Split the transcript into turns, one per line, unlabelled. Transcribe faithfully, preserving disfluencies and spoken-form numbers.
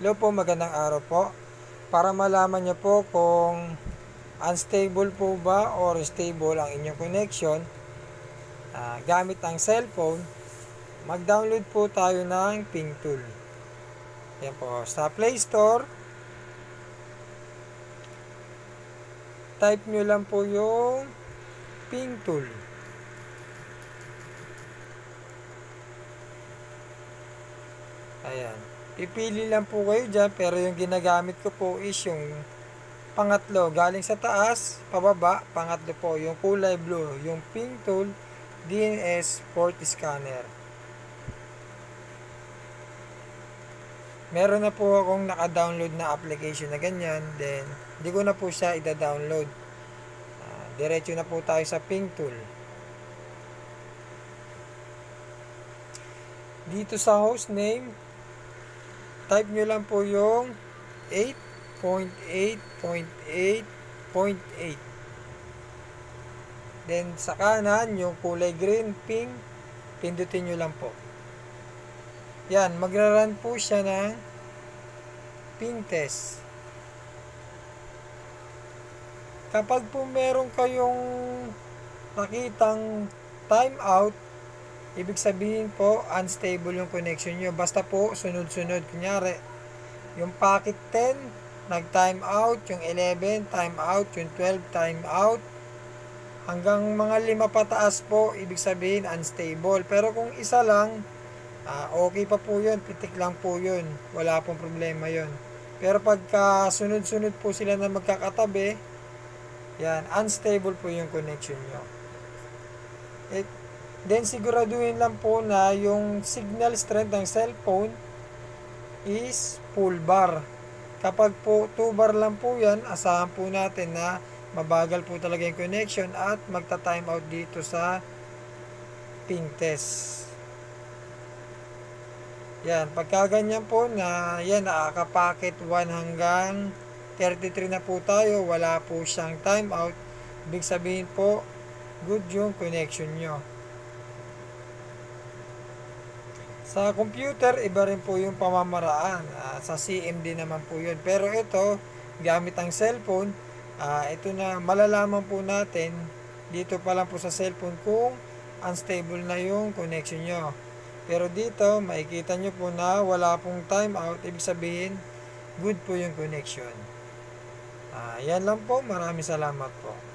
Hello po, magandang araw po. Para malaman nyo po kung unstable po ba or stable ang inyong connection uh, gamit ang cellphone, mag-download po tayo ng Ping Tool. Yan po, sa Play Store, type nyo lang po yung Ping Tool. Ayan. Pipili lang po kayo dyan, pero yung ginagamit ko po is yung pangatlo. Galing sa taas, pababa, pangatlo po. Yung kulay blue, yung Ping Tool D N S Port Scanner. Meron na po akong naka-download na application na ganyan. Then, hindi ko na po siya ida-download. Uh, diretso na po tayo sa Ping Tool. Dito sa hostname, type nyo lang po yung eight point eight point eight point eight. Then sa kanan, yung kulay green, pink, pindutin nyo lang po. Yan, magra-run po siya ng ping test. Kapag po meron kayong nakitang timeout, ibig sabihin po, unstable yung connection nyo. Basta po, sunod-sunod. Kunyari, yung packet ten, nag-time out. Yung eleven, time out. Yung twelve, time out. Hanggang mga lima pataas po, ibig sabihin, unstable. Pero kung isa lang, uh, okay pa po yun. Pitik lang po yun. Wala pong problema yun. Pero pagka sunod-sunod po sila na magkakatabi, yan, unstable po yung connection nyo. It, Then siguraduhin lang po na yung signal strength ng cellphone is full bar. Kapag po two bar lang po yan, asahan po natin na mabagal po talaga yung connection at magta-time out dito sa ping test. Yan, pagka ganyan po na yan, nakaka-packet one hanggang thirty-three na po tayo, wala po siyang time out, ibig sabihin po good yung connection nyo. Sa computer, iba rin po yung pamamaraan. Uh, sa C M D naman po yun. Pero ito, gamit ang cellphone, uh, ito na malalaman po natin dito pa lang po sa cellphone kung unstable na yung connection nyo. Pero dito, makikita nyo po na wala pong timeout. Ibig sabihin, good po yung connection. Uh, yan lang po. Maraming salamat po.